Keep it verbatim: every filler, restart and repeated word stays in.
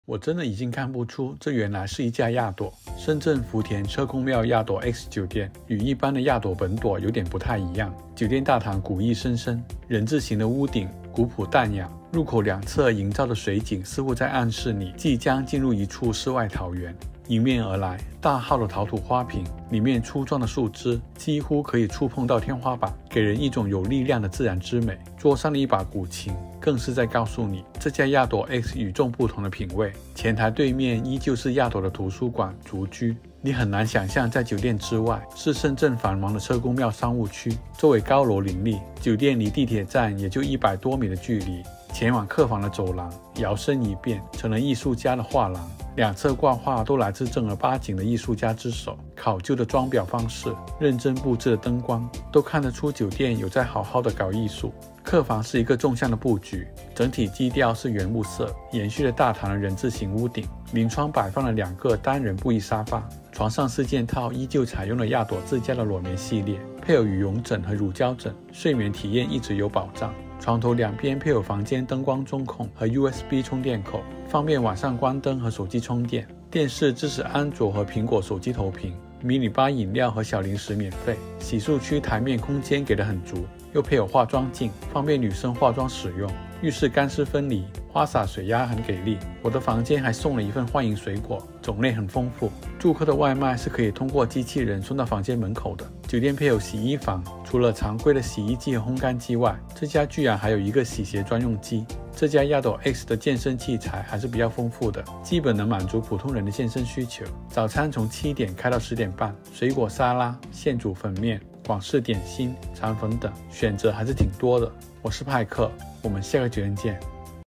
我真的已经看不出这原来是一家亚朵。深圳福田车公庙亚朵 X 酒店与一般的亚朵本朵有点不太一样。酒店大堂古意深深，人字形的屋顶古朴淡雅，入口两侧营造的水景似乎在暗示你即将进入一处世外桃源。迎面而来，大号的陶土花瓶，里面粗壮的树枝几乎可以触碰到天花板，给人一种有力量的自然之美。桌上的一把古琴，更是在告诉你这家亚朵 X 与众不同的品味。前台对面依旧是亚朵的图书馆竹居，你很难想象在酒店之外是深圳繁忙的车公庙商务区，周围高楼林立，酒店离地铁站也就一百多米的距离。前往客房的走廊摇身一变成了艺术家的画廊，两侧挂画都来自正儿八经的艺术家之手，考究的装裱方式，认真布置的灯光，都看得出酒店有在好好的搞艺术。客房是一个纵向的布局，整体基调是原木色，延续了大堂的人字形屋顶。临窗摆放了两个单人布艺沙发，床上四件套依旧采用了亚朵自家的裸棉系列，配有羽绒枕和乳胶枕，睡眠体验一直有保障。床头两边配有房间灯光中控和 U S B 充电口，方便晚上关灯和手机充电。电视支持安卓和苹果手机投屏，迷你吧饮料和小零食免费。洗漱区台面空间给得很足，又配有化妆镜，方便女生化妆使用。浴室干湿分离，花洒水压很给力。我的房间还送了一份欢迎水果，种类很丰富。住客的外卖是可以通过机器人送到房间门口的。酒店配有洗衣房，除了常规的洗衣机和烘干机外，这家居然还有一个洗鞋专用机。这家亚朵 X 的健身器材还是比较丰富的，基本能满足普通人的健身需求。早餐从七点开到十点半，水果沙拉、现煮粉面、广式点心、肠粉等，选择还是挺多的。我是派克，我们下个酒店见。